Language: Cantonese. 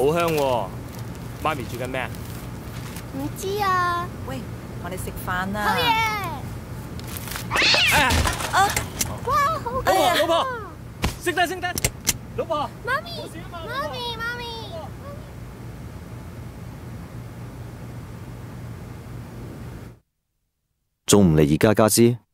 好香喎！媽咪煮緊咩啊？ 唔知啊。 喂，我哋食飯啦。 好嘢！ 哎呀！ 哇，好老婆， 勁！ 老婆，熄燈，熄燈！老婆， 媽咪， 冇事啊嘛媽咪，媽咪。 仲唔嚟而家家私？